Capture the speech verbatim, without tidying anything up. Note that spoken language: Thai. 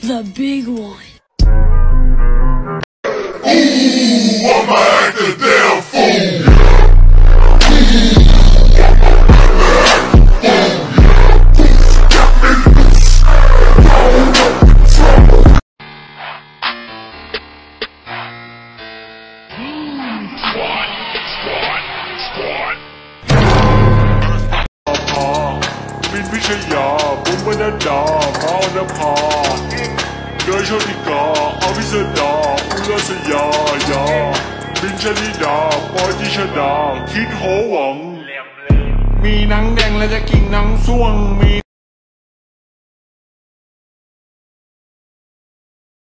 The big one. Ooh, I'ma act a damn fool.วิชยาบุ้มบรรดาพาวนภาโดยโชติกาอวิสดาอุลสยายาบินชลิดาปอยติชดาคิดโหวังมีหนังแดงและจะกิ่งหนังส่วงมี